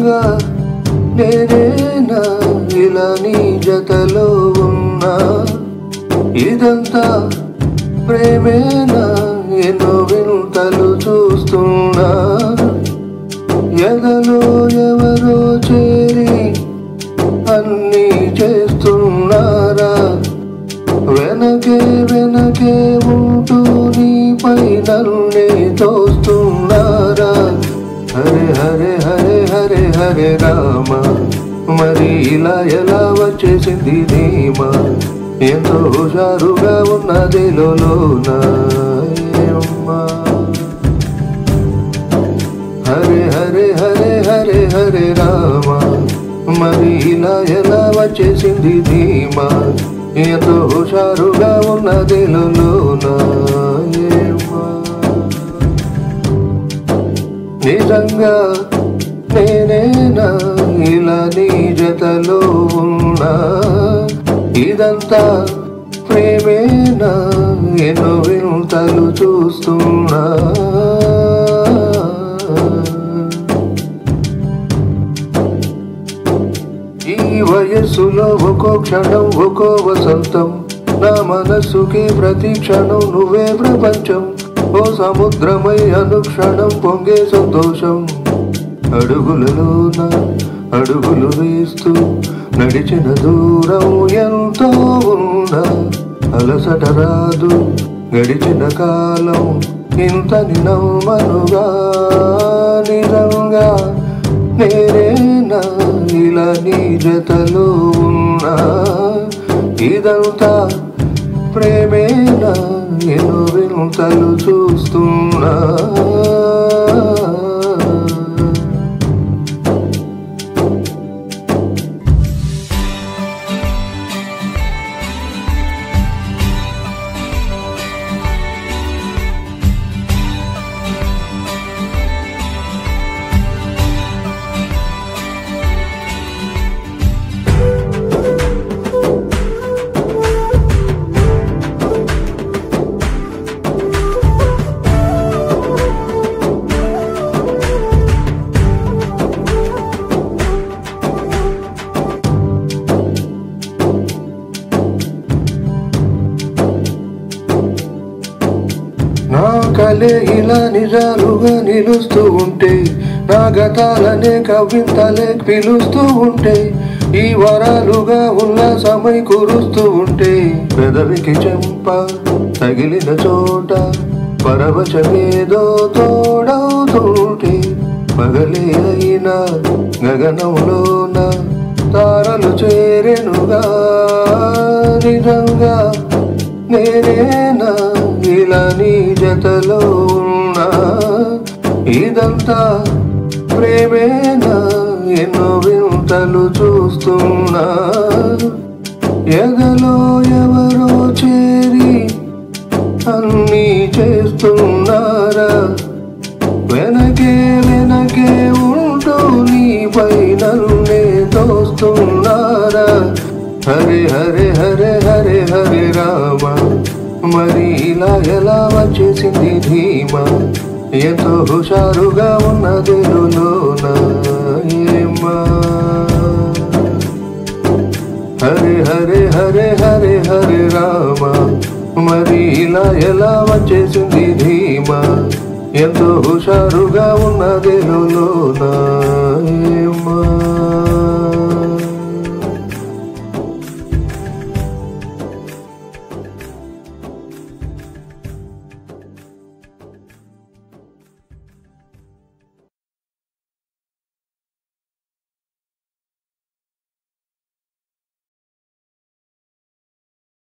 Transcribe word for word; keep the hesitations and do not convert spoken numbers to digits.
నిజంగా నేనేనా ఇలా నీ జతలో ఉన్నా ఇదంతా ప్రేమేనా ఎన్నో వింతలు చూస్తున్నా ఎదలో ఎవరో చేరి అన్నీ చేస్తున్నారా వెనకే వెనకే ఉంటూ నీపై నన్నే తోస్తున్నారా హరే హరే హరే హరే హరే రామ మరి ఇలా ఎలా వచ్చేసింది ధీమా ఎంతో హుషారుగా ఉన్నది లోన హరే హరే హరే హరే హరే రామ మరి ఇలా ఎలా వచ్చేసింది ధీమా ఎంతో హుషారుగా ఉన్నది లోన నిజంగా నేనేనా ఇలా నీ జతలో ఉన్నా ఇదంతా ప్రేమేనా ఎన్నో వింతలు చూస్తున్నా ఈ వయస్సులో ఒక్కో క్షణం ఒక్కో వసంతం నా మనస్సుకి ప్రతి క్షణం నువ్వే ప్రపంచం ఓ సముద్రమై అనుక్షణం పొంగే సంతోషం అడుగులలోన అడుగులు వేస్తూ నడిచిన దూరం ఎంతో ఉన్నా అలసట రాదు గడిచిన కాలం ఇంతని నమ్మనుగా నిజంగా నేనేనా ఇలా నీ జతలో ఉన్నా ఇదంతా ప్రేమేనా ఎన్నో వింతలు చూస్తున్నా నా కలే ఇలా నిజాలుగా నిలుస్తూ ఉంటే నా గతాలనే కవింతలే పిలుస్తూ ఉంటే ఈ వరాలుగా ఉల్లాసమై కురుస్తూ ఉంటే పెదవికి చెంప తగిలిన చోట పరవశమేదో తోడవుతుంటే పగలే అయినా గగనంలోన తారలు చేరెనుగా నిజంగా నేనేనా ఇలా నీ జతలో ఉన్నా ఇదంతా ప్రేమేనా ఎన్నో వింతలు చూస్తున్నా ఎదలో ఎవరో చేరి అన్నీ చేస్తున్నారా వెనకే వెనకే ఉంటూ నీపై నన్నే తోస్తున్నారా హరే హరే హరే హరే హరే రామ మరి ఇలా ఎలా వచ్చేసింది ధీమా ఎంతో హుషారుగా ఉన్నది లోన ఏమా హరే హరే హరే హరే హరే రామ మరి ఇలా ఎలా వచ్చేసింది ధీమా ఎంతో హుషారుగా ఉన్నది లోన